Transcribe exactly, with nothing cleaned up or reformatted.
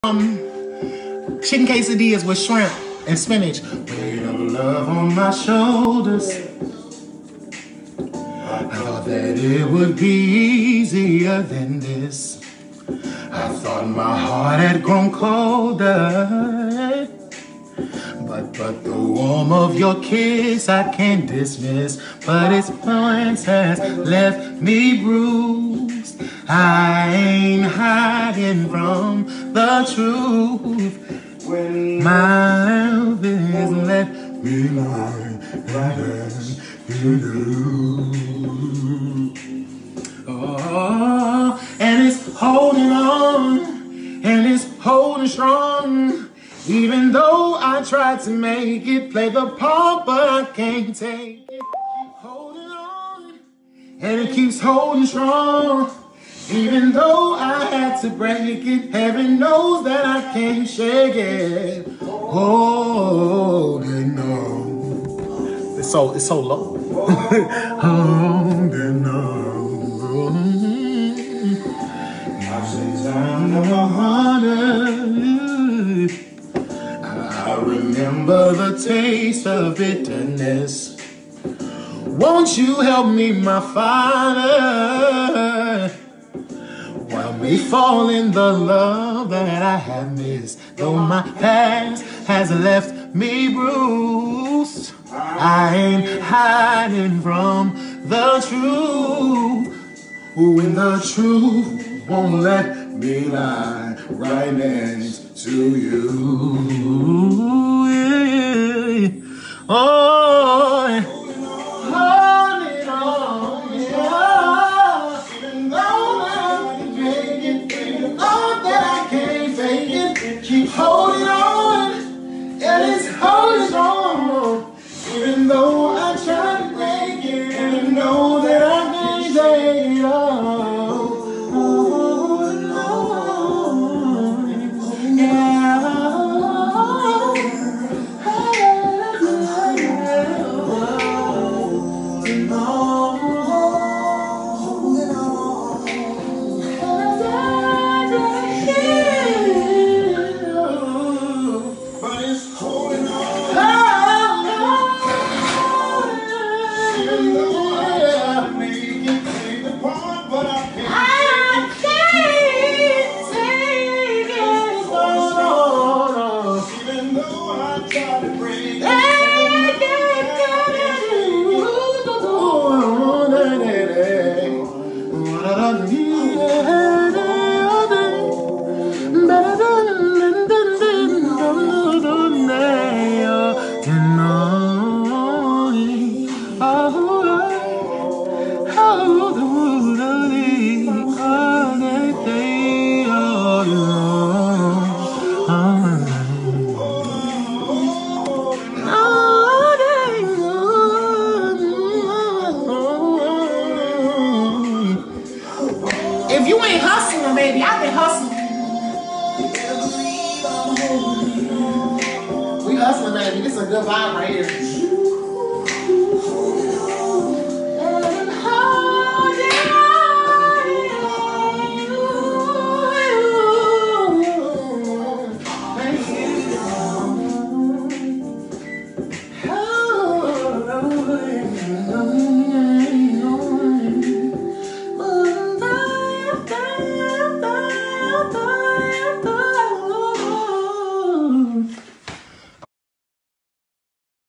Um, chicken quesadillas with shrimp and spinach. Weight of love on my shoulders. I thought that it would be easier than this. I thought my heart had grown colder. But, but the warmth of your kiss I can't dismiss. But its influence has left me bruised. I ain't hiding from the truth. When my love is let me lie right you do. Oh, and it's holding on, and it's holding strong. Even though I tried to make it play the part, but I can't take it. Holding on, and it keeps holding strong. Even though I had to break it, heaven knows that I can't shake it. Holding on. It's so, it's so low. Holding on. I remember the taste of bitterness. Won't you help me, my Father? While we fall in the love that I have missed. Though my past has left me bruised, I ain't hiding from the truth. When the truth won't let me lie right next to you. Oh, holding on, yeah. Even though I can make it, even though that I can't fake it, keep holding on, and it's holding on. Even though I try to break it, and I know that I can't take it all. If you ain't hustling, baby, I've been hustling. We hustling, baby. This is a good vibe right here.